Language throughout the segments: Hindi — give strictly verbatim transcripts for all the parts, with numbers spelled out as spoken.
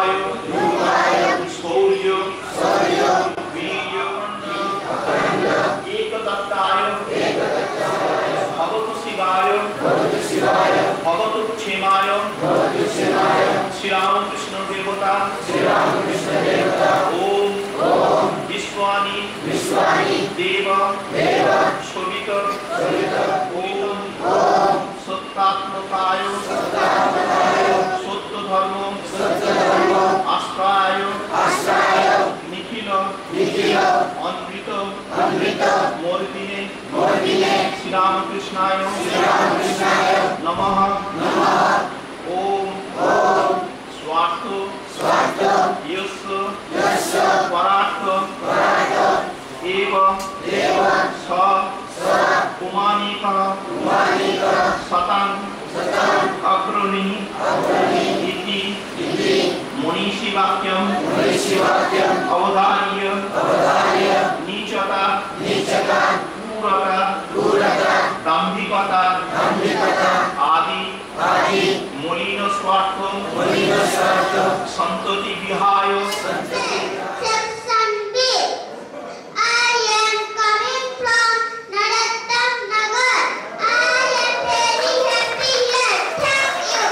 Shri Ramakrishna Devata, Shri Ramakrishna Devata, Om, Om, Vishwani, Vishwani, Deva, Deva, Shobita, Shobita, Om, Om, Sattatmatayo, Sattatmatayo, Sattva Dharma, Sattva Dharma, Ashtrayo, Ashtrayo, Nikhila, Nikhila, Amrita, Amrita, Mordine, Mordine, Shri Ramakrishnayo, Shri Ramakrishnayo, Namaha, Namaha, Om, Om, Swartha, Swartha, Yasa, Yasa, Paratha, Paratha, Eva, Eva, Sa, Sa, Kumanika, Kumanika, Satan, Satan, Agrani, Agrani, Iti, Iti, Munishi Vakyam, Munishi Vakyam, Avadhariya, Avadhariya, Nichata, Nichata, Purata, Purata, Dambhikata, Dambhikata, Adi, Adi, Molino Swartha, Molino Swartha, Santati Vihayo, Santati Vihayo. Sunday, I am coming from Narottam Nagar. I am very happy here. Thank you.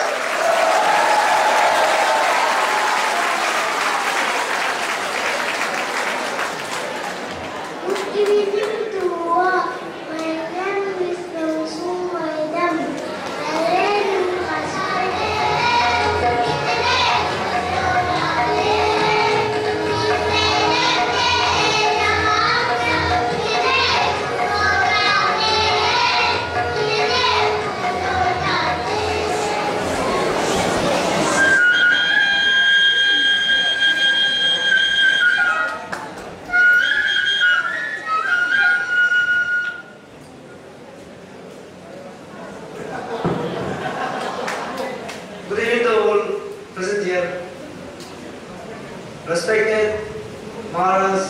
Good evening to all. My name is Sumaidam. I live in Good evening to all present here. Respected Maharaj,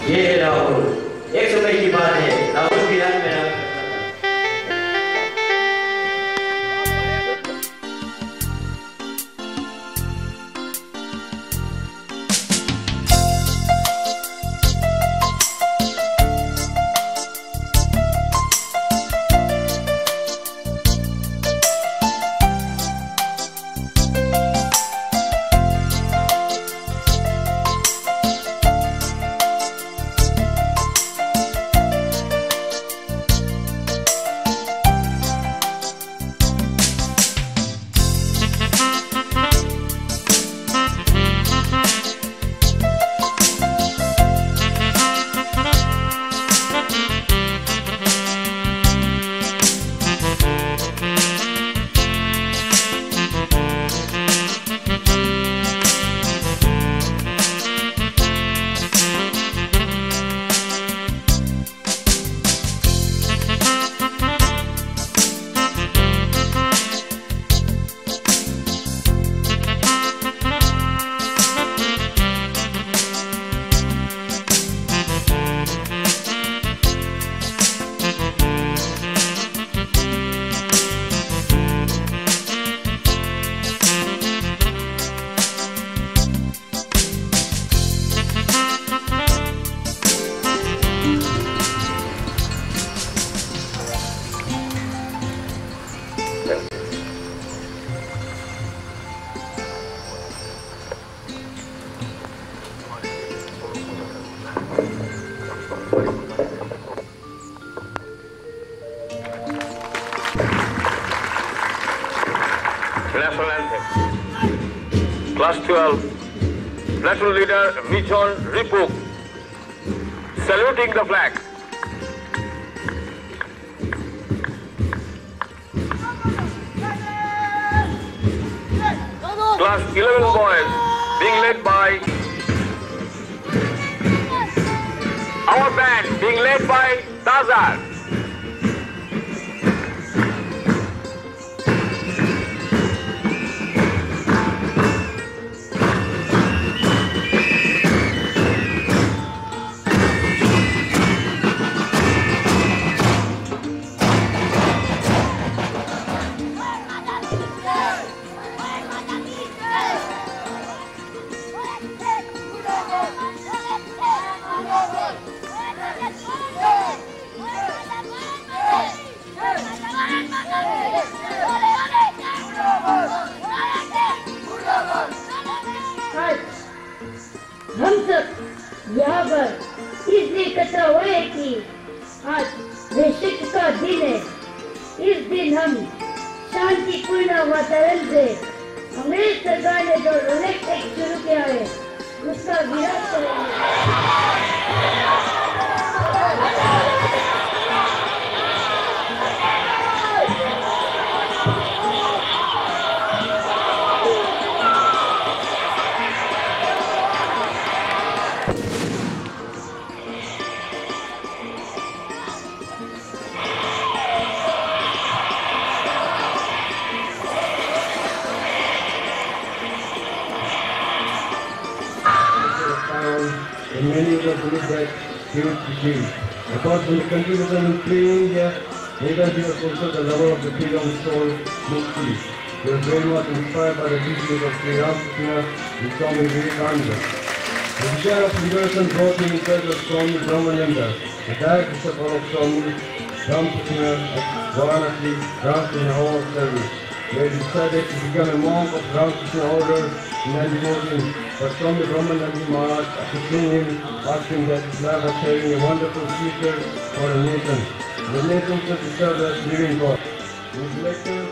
ये है राहुल। एक समय की बात है, राहुल की याद में ना National anthem. Class twelve, National Leader Mission Narottam, saluting the flag. Class eleven boys being led by our band, being led by Tazar. हम सब यहाँ पर इसलिए इकट्ठा हुए कि आज वैश्विक का दिन है। इस दिन हम शांतिपूर्ण वातावरण से अंग्रेज सरकार ने जो रोलेट एक्ट शुरू किया है उसका विरोध करेंगे। And many of us believe that he would succeed. Apart from the contribution in freeing India, Netaji was also the lover of the freedom of soul, Mukti. He was very much inspired by the teachings of Sri Ramakrishna and Swami Vivekananda. The desire of liberation brought him in touch with Swami Brahmananda, the direct disciple of Swami Ramakrishna at Varanasi, Ramakrishna Hall service. They decided to become a monk of Ramakrishna order in nineteen fourteen. But Swami Brahmananda Maharaj, after seeing him, asked him that Islam was having a wonderful future for the nation. The nation should be served as living God. In his lecture,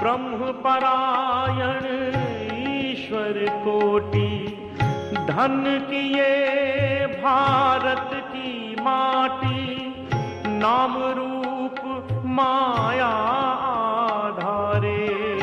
ब्रह्म परायण ईश्वर कोटि, धन किए भारत की माटी, नाम रूप माया आधारे।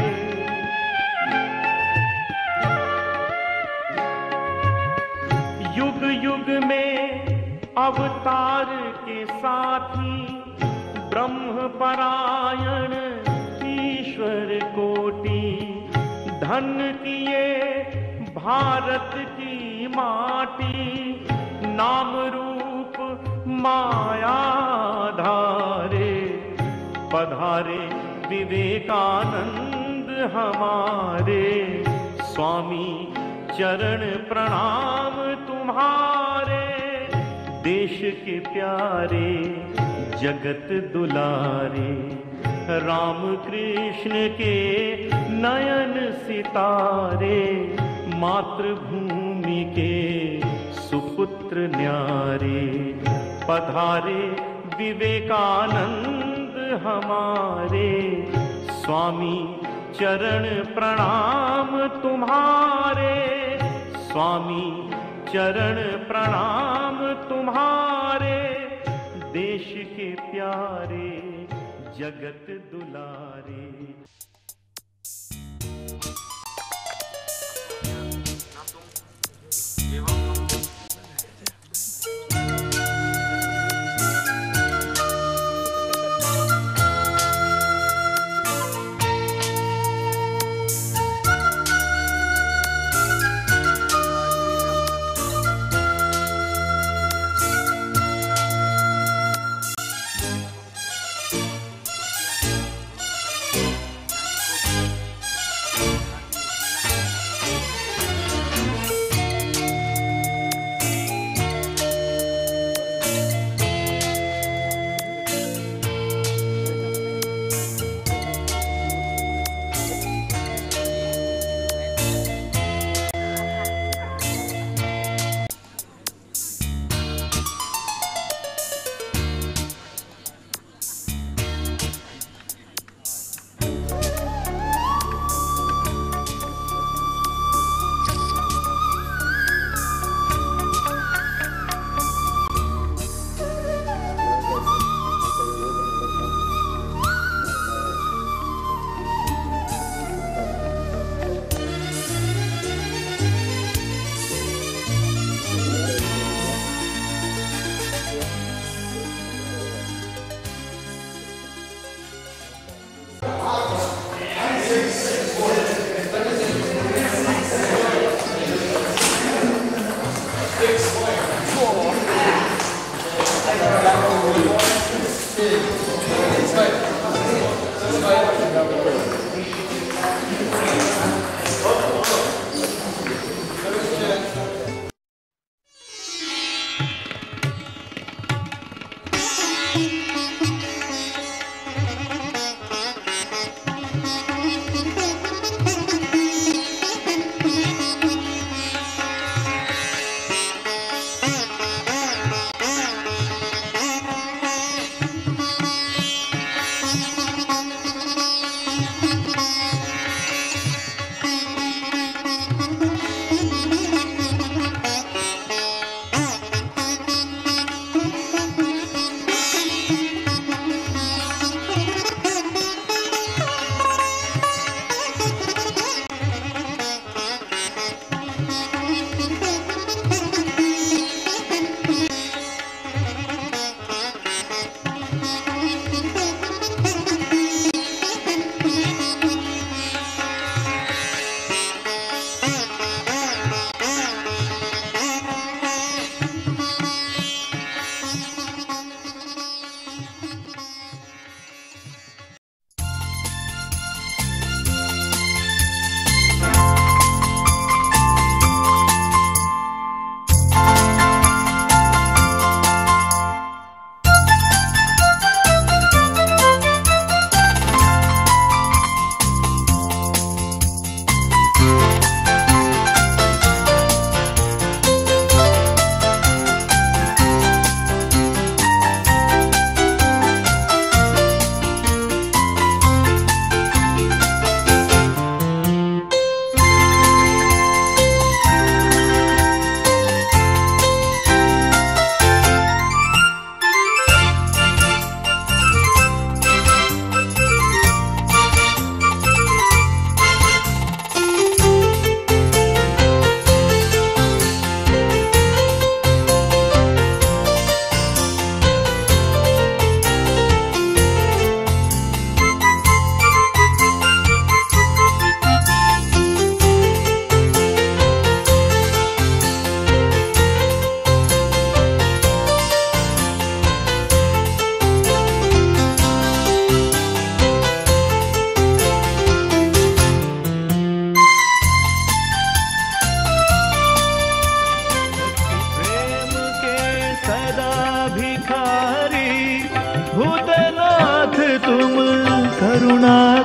युग युग में अवतार के साथी, ब्रह्म परायण ईश्वर कोटि, धन किए भारत की माटी, नाम रूप माया धारे। पधारे विवेकानंद हमारे, स्वामी चरण प्रणाम तुम्हारे। देश के प्यारे जगत दुलारे, राम कृष्ण के नयन सितारे, मातृभूमि के सुपुत्र न्यारे। पधारे विवेकानंद हमारे, स्वामी चरण प्रणाम तुम्हारे। स्वामी चरण प्रणाम तुम्हारे, देश के प्यारे जगत दुलारे।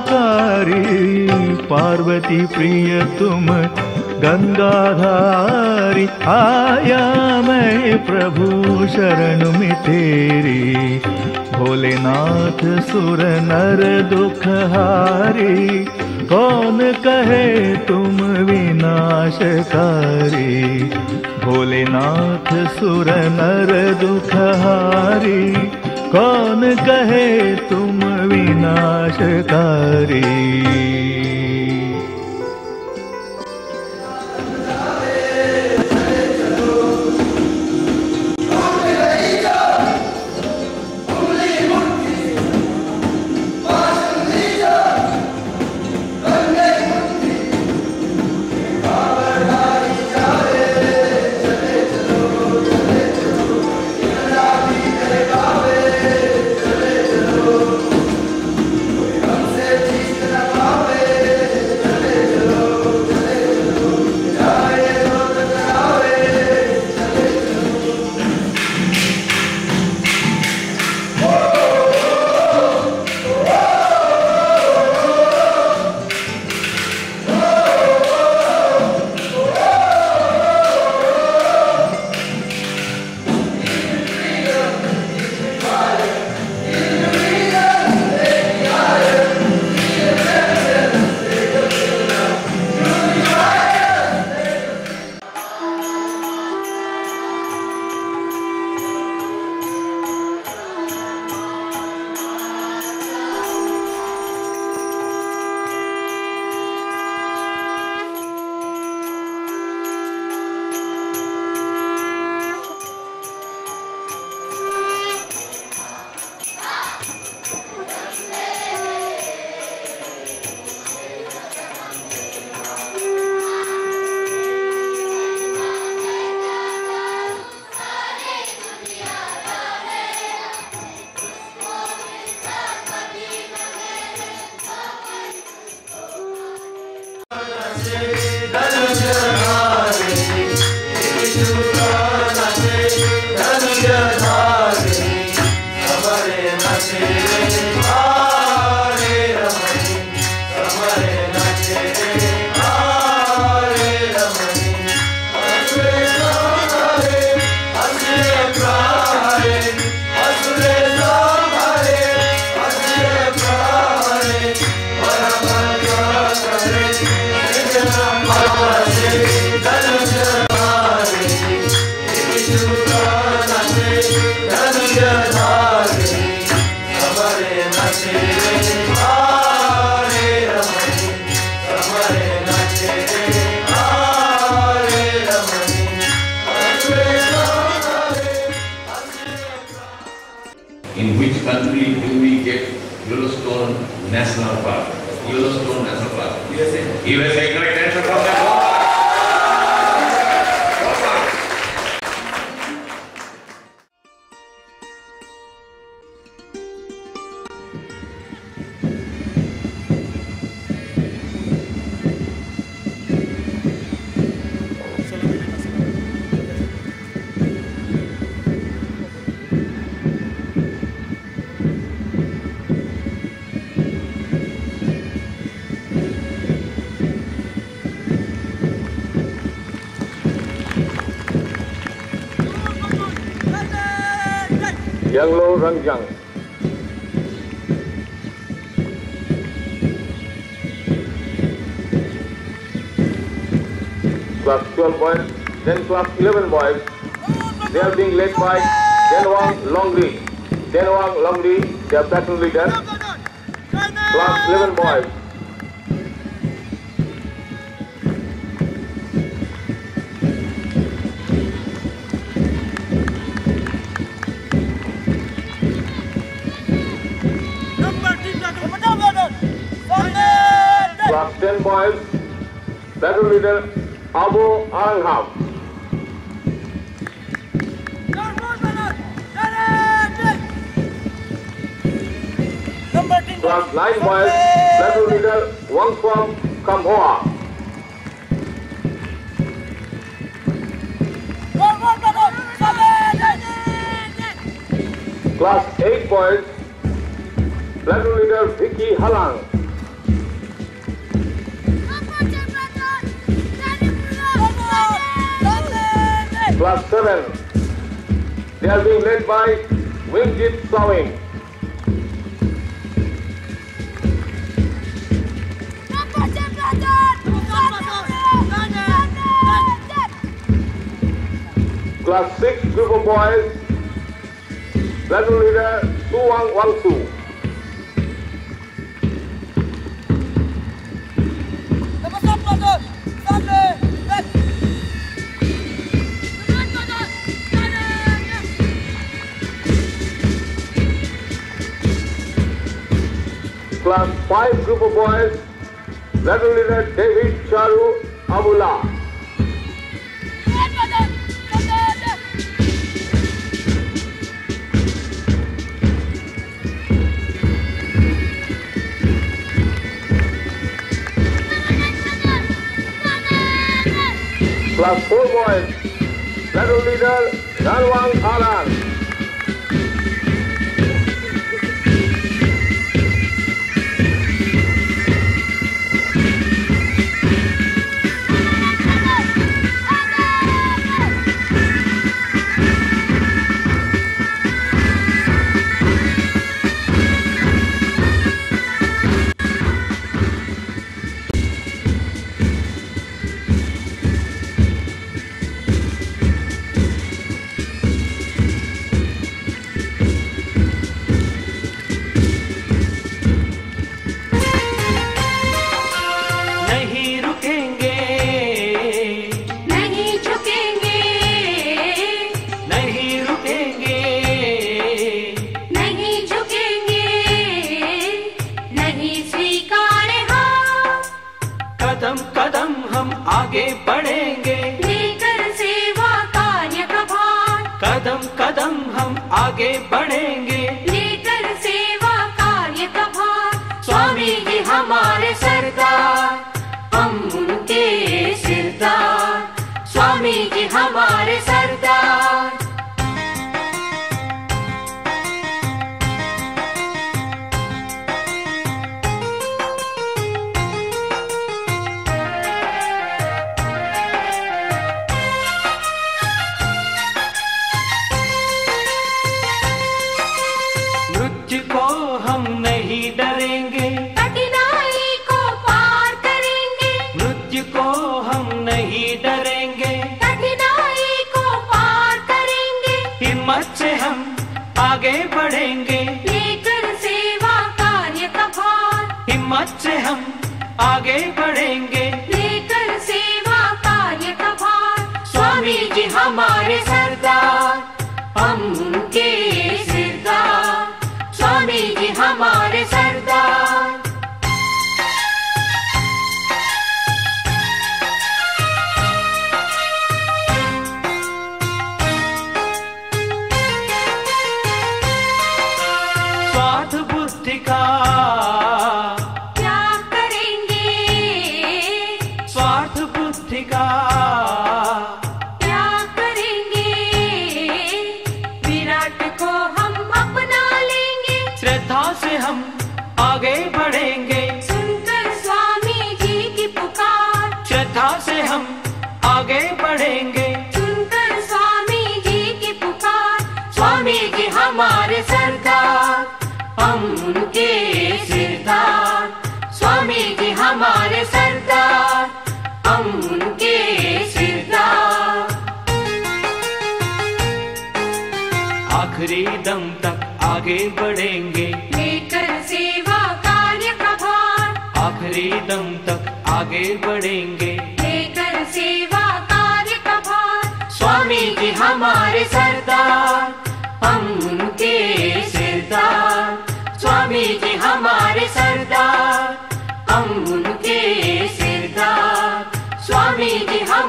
आकारी, पार्वती प्रिय तुम गंगाधारी। आया मैं प्रभु शरण में तेरी, भोलेनाथ सुर नर दुखहारी। कौन कहे तुम विनाशकारी, भोलेनाथ सुर नर दुखहारी। कौन कहे तुम विनाशकारी। In which country do we get Yellowstone National Park? Yellowstone National Park. U S A. U S A, correct answer from that one. Yanglo Rangjang. Class twelve boys, then class eleven boys. They are being led by Denwang Longri. Denwang Longri, their platoon leader. Class eleven boys. Class ten boys, battle leader Abu Arangham. Class nine boys, battle leader Wang Swam Kamhoa. Class eight boys, battle leader Vicky Halang. Class seven. They are being led by Wingjit Sawing. Class six group of boys, platoon leader Suwang Wangsu. Class five group of boys, platoon leader David Charu Abula. Class four boys, platoon leader Ranwang Alan. आगे बढ़ेंगे लेकर सेवा कार्य का भार। कदम कदम हम आगे बढ़ेंगे लेकर सेवा कार्य का भार। स्वामी जी हमारे सरदार, हम उनके सिरदार। स्वामी जी हमारे सरदार। डरेंगे कठिनाई को पार करेंगे। मृत्यु को हम नहीं डरेंगे, कठिनाई को पार करेंगे। हिम्मत से हम आगे बढ़ेंगे लेकर सेवा कार्य का भार। हिम्मत से हम आगे बढ़ेंगे लेकर सेवा कार्य का भार। स्वामी जी हमारे सरदार, हम उनके सिरदार। स्वामी जी हमारे सरदार। स्वार्थ बुद्धि का त्याग करेंगे, स्वार्थ बुद्धि का त्याग करेंगे। विराट को हम अपना लेंगे, श्रद्धा से हम आगे बढ़ेंगे। सुनकर स्वामी जी की पुकार, श्रद्धा से हम आगे बढ़ेंगे। सुनकर स्वामी जी की पुकार। स्वामी जी हमारे सरदार, हम उनके सिरदार। स्वामी जी हमारे सरदार, हम उनके सिरदार। आखिरी दम तक आगे बढ़ेंगे लेकर सेवा कार्य का भार। आखिरी दम तक आगे बढ़ेंगे लेकर सेवा कार्य का भार। स्वामी जी हमारे सरदार, हम उनके सिरदार। स्वामी जी हमारे सरदार, हम उनके सिरदार। स्वामी जी हम